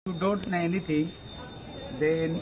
you don't know anything, then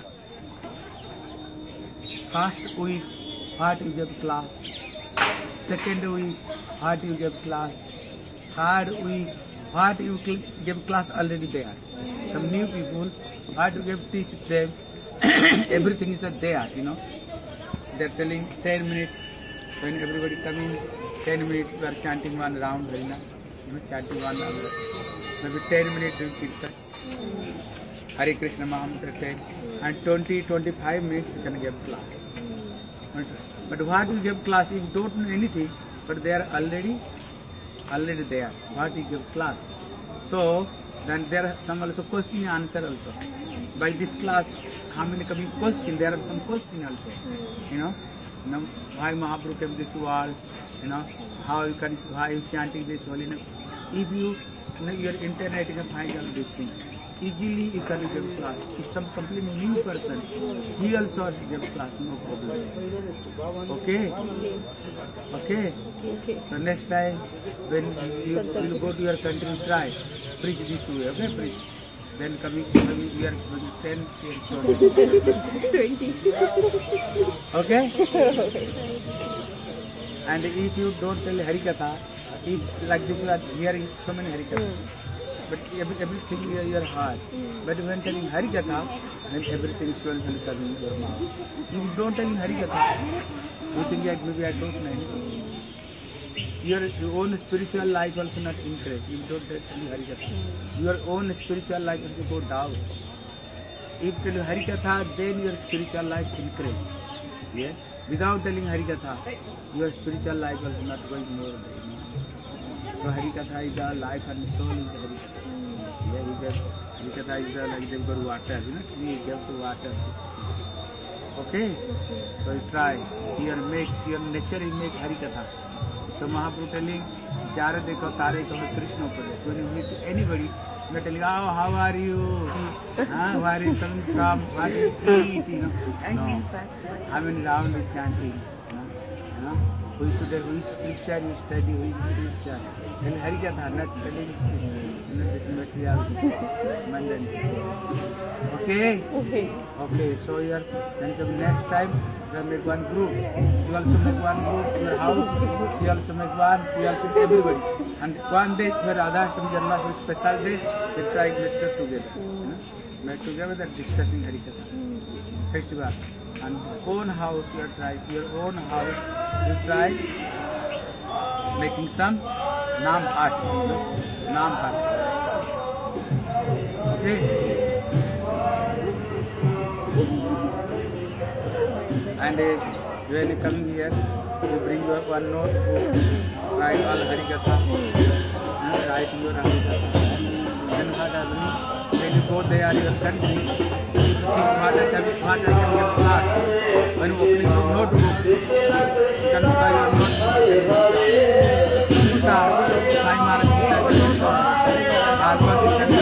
first week, what you give class, second week, what you give class, third week, what you give class already there. Some new people, what you give teach them, everything is there, you know. They're telling 10 minutes, when everybody come in, 10 minutes we are chanting one round, you know, chanting one round. Maybe 10 minutes doing kirtan, Hare Krishna Mahamantra 10, and 20-25 minutes you can give class. But what you give class, you don't know anything, but they are already there. What you give class. So then there are some also question and answer also. By this class, how many coming question? There are some question also. You know, why Mahaprabhu came this world? You know, how you chanting this holy name. If you know your internet, you can find all these things. Easily you can give class. If some completely new person, he also give class, no problem. Okay? Okay? So next time when you will go to your country, try. Preach this way, okay? Preach. Then coming we are 10, 20. Okay? And if you don't tell Harikatha, if like this you are hearing so many Harikatha. But everything in your heart. But when telling Harikatha, then everything is slowly coming in your mouth. If you don't tell Harikatha, you think that maybe I don't know anything. Your own spiritual life also not increase. If you don't tell Harikatha, your own spiritual life will go down. If you tell Harikatha, then your spiritual life increase. Yeah? Without telling Harikatha, your spiritual life also not going more. So Harikatha is the life and soul is the Harikatha. Yeah, Harikatha is the like they got water, you know, we give to water. Okay? So you try. Your nature is make Harikatha. So Mahaprabhu telling, Jara dekho tare kaho Krishna upare. So when you meet anybody, you're telling, oh, how are you? Where are you coming from? What do you eat? You know? No. How many rounds you chanting? You know? Which scripture you study, which scripture. Then Harikatha, not telling this material. Okay? Okay, so then next time, you make one group. You also make one group in your house. She also make one, she also everybody. And one day, where Radhashtam Janmashtami special day, they try to get together. You know? Met together, they're discussing Harikatha. Festival. And this own house, you are trying, your own house, you try making some Naam Path. Naam Path. Okay? And when you come here, you bring your one notebook, write all Harikatha, write your Harikatha. Then what happens? When you go there, your country, you think what I can get class. When you open your notebook, you can say your notebook. Gita, Sai Maharaj Gita,